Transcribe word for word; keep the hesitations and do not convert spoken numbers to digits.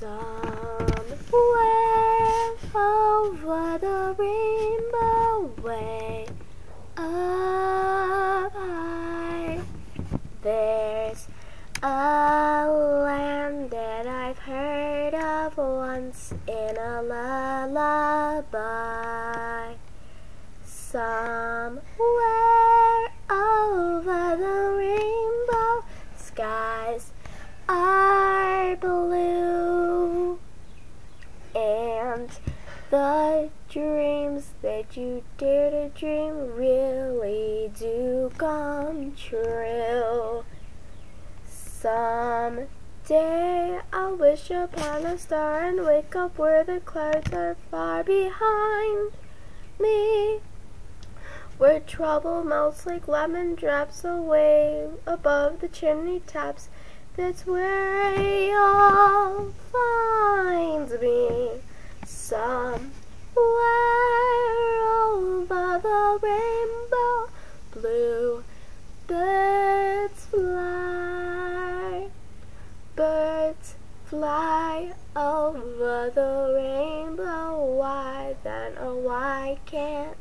Somewhere over the rainbow way up high, there's a land that I've heard of once in a lullaby. Somewhere over the rainbow, skies are blue, and the dreams that you dare to dream really do come true. Someday I'll wish upon a star and wake up where the clouds are far behind me, where trouble melts like lemon drops away above the chimney tops. That's where you'll find me. Somewhere over the rainbow, blue birds fly. Birds fly over the rainbow. Why then, oh why can't